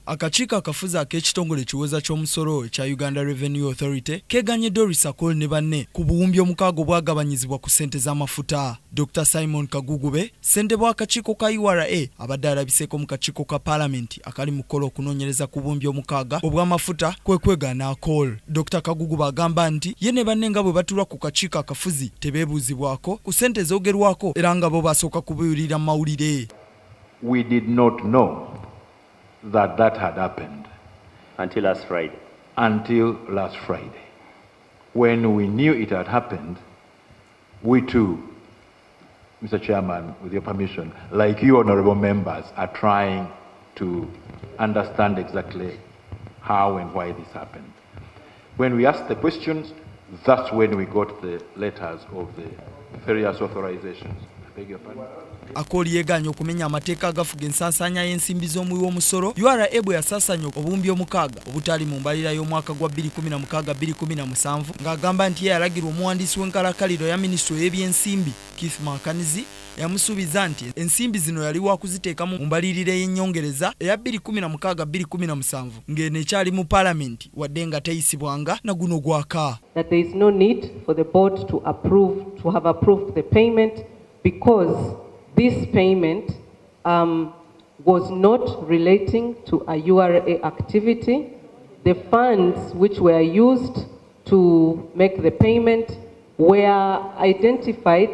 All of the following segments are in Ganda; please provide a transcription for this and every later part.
Akakiiko akafuzi ak'ekitongole kiweza ky'omusolo ekya Uganda Revenue Authority keganye Doris Akol ne banne ku buwumbi omukaaga obwagabanyizibwa ku ssente z'amafuta. Dr. Simon Kagugube, ssente bw'akakiiko ka URA abadde alabiseeko mu kakiiko ka Paalamenti akali mu kukola okunoonyereza ku buwumbi omukaaga obw'amafuta kwe kwegaana Akol. Dr. Kagugube agamba nti ye ne banne nga bwe batulwa ku kakiiko akafuzi tebeebuuzibwako ku ssente zoogerwako era nga bo basooka kubiwulira mu mawulire. We did not know that had happened until last Friday. When we knew it had happened, we too, Mr. Chairman, with your permission, like you honorable members, are trying to understand exactly how and why this happened. When we asked the questions, that's when we got the letters of the various authorizations. I beg your pardon. Akoli yeganye okumenya amateeka agafuga ensansanya y'ensimbi z'omuwi w'omusolo. URA bwe yasaasanya obuwumbi omukaaga obutali mu mbalira y'omwaka gwa 2016-2017 ng'agamba nti ye yalagirwa omuwandiisi w'enkalakaliro ya minisitule y'ebyensimbi Keith Makanizi yamusuubiza nti ensimbi zino yali wa kuziteekamu mu mbalirira y'ennyongereza eya 2016-2017 ng'eno ekyali mu Paalamenti wadde nga teyisibwanga na guno gwaka. That there is no need for the board to have approved the payment because this payment was not relating to a URA activity. The funds which were used to make the payment were identified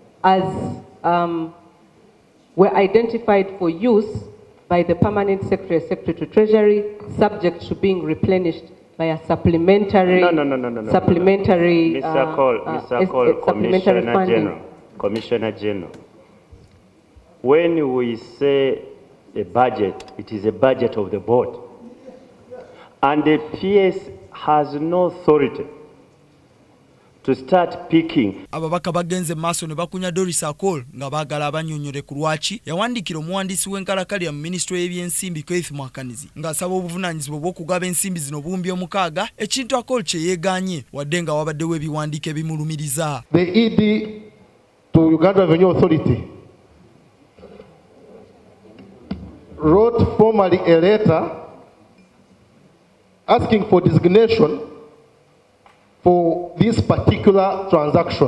for use by the Permanent Secretary to Treasury, subject to being replenished by a supplementary. Supplementary. Mr. Cole, Commissioner General. When we say a budget, it is a budget of the board. And the PS has no authority to start picking. Ababaka bagenze maaso ne bakunya Doris Akol nga baagala abannyonnyole ku lwaki yawandiikira omuwandiisi w'enkalakalira mu minisitule y'ebyensimbi Keith Makanizi ng'asaba obuvunaanyizibwa bw'okugaba ensimbi zino obuwumbi omukaaga, ekintu Akol kye yeegaanye wadde nga wabaddewo ebiwandiiko ebimulumiriza. The ED to Uganda Revenue Authority wrote formally a letter asking for designation for this particular transaction.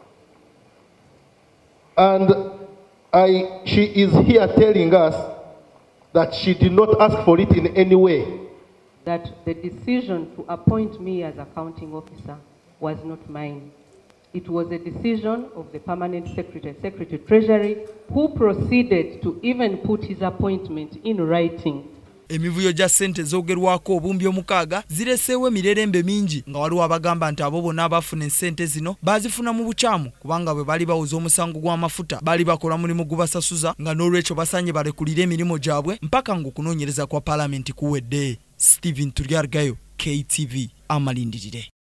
And she is here telling us that she did not ask for it in any way. That the decision to appoint me as accounting officer was not mine. It was a decision of the Permanent Secretary Treasury, who proceeded to even put his appointment in writing. Emivuyo gya ssente zoogerwako obumbi omukaaga zireseewo emirerembe mingi nga waliwo abagamba nti abo bonna abafuna ensente zino baazifuna mu bukyamu kubanga bwe bali bawuza omusango gw'amafuta bali bakola mulimu gubasasuza nga n'olwekyo basanye balekulire emirimu gyabwe mpaka ng'okunoonyereza kwa Paalamenti kuwedde. Stephen Tulyargayo, KTV, Amalindirire.